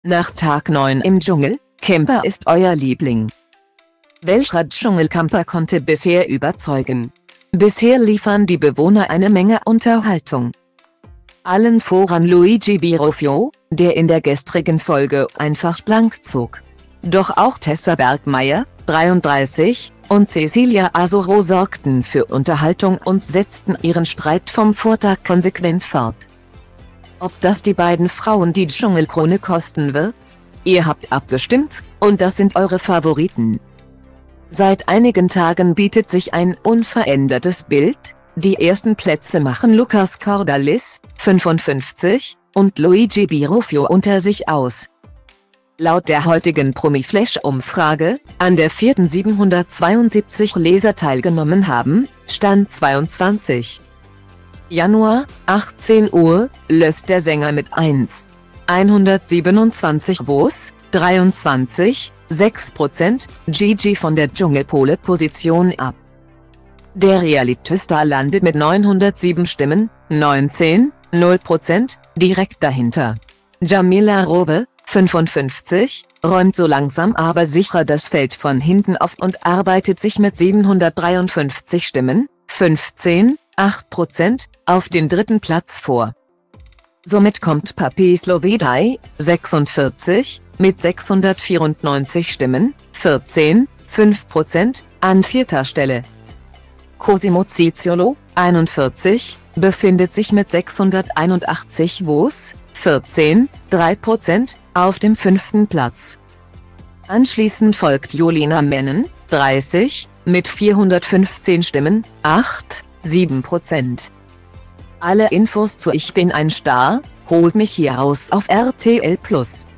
Nach Tag 9 im Dschungel, Camper ist euer Liebling. Welcher Dschungelcamper konnte bisher überzeugen? Bisher liefern die Bewohner eine Menge Unterhaltung. Allen voran Luigi Birofio, der in der gestrigen Folge einfach blank zog. Doch auch Tessa Bergmeier, 33, und Cecilia Azoro sorgten für Unterhaltung und setzten ihren Streit vom Vortag konsequent fort. Ob das die beiden Frauen die Dschungelkrone kosten wird? Ihr habt abgestimmt, und das sind eure Favoriten. Seit einigen Tagen bietet sich ein unverändertes Bild. Die ersten Plätze machen Lucas Cordalis, 55, und Luigi Birofio unter sich aus. Laut der heutigen Promi-Flash-Umfrage, an der 4772 Leser teilgenommen haben, Stand 22. Januar, 18 Uhr, löst der Sänger mit 127 Votes, 23,6%, Gigi von der Dschungelpole-Position ab. Der Reality-Star landet mit 907 Stimmen, 19,0%, direkt dahinter. Jamila Rowe, 55, räumt so langsam aber sicher das Feld von hinten auf und arbeitet sich mit 753 Stimmen, 15,8%, auf den dritten Platz vor. Somit kommt Papi Slovedaj, 46, mit 694 Stimmen, 14,5%, an vierter Stelle. Cosimo Cicciolo, 41, befindet sich mit 681 Votes, 14,3%, auf dem fünften Platz. Anschließend folgt Julina Mennen, 30, mit 415 Stimmen, 8,7%. Alle Infos zu Ich bin ein Star, holt mich hier raus auf RTL+.